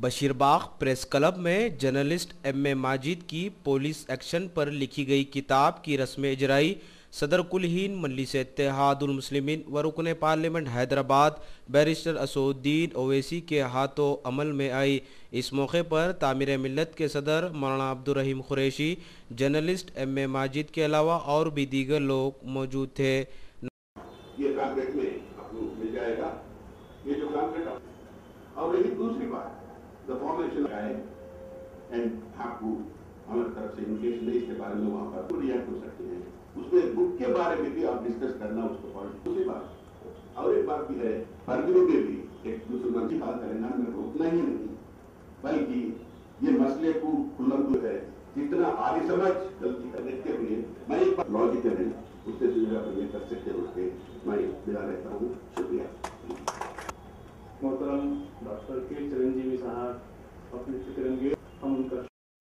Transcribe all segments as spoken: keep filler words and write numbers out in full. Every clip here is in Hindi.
बशीरबाग प्रेस क्लब में जर्नलिस्ट एम ए माजिद की पुलिस एक्शन पर लिखी गई किताब की रस्म इजराई सदर कुल हिंद मजलिस इत्तेहादुल मुस्लिमीन व रुकन पार्लियामेंट हैदराबाद बैरिस्टर असदुद्दीन ओवैसी के हाथों अमल में आई। इस मौके पर तामीर मिल्लत के सदर मौलाना Abdul Rahim Qureshi, journalist M A Majid के अलावा और भी दीगर लोग मौजूद थे। ये कांग्रेस में आपको मिल जाएगा, ये जो कांग्रेस और यही दूसरी बात द फॉर्मेशन का है एंड आपको हमारी तरफ से इनकेस नहीं इसके बारे में वहां पर रिएक्ट हो सकते हैं, उसमें बुक के बारे में भी आप डिस्कस करना उसको पॉइंट। दूसरी बात और एक बात भी है, फर्मी में भी एक मुसलमान की बात करें में रोकना ही नहीं, बल्कि ये मसले को खुल्लम जो है जितना आगे समझ गलती करने के हुए मैं एक बार लॉजिकल है उससे जो है कर सकते हैं उसके मैं मिला रहता हूँ। शुक्रिया। मोहतरम डॉक्टर के चिरंजीवी साहब अपने करेंगे, हम उनका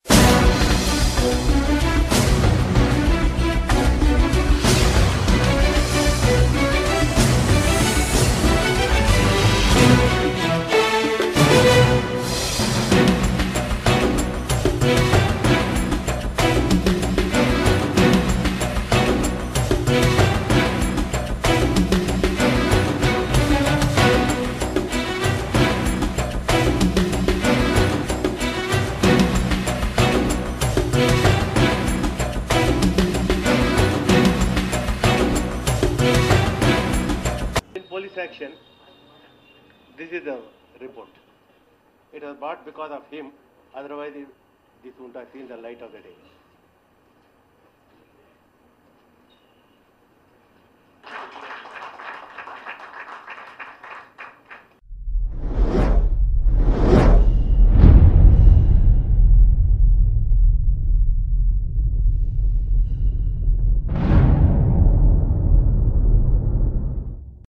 police action. This is the report. It was brought because of him, otherwise it, this wouldn't have seen the light of the day.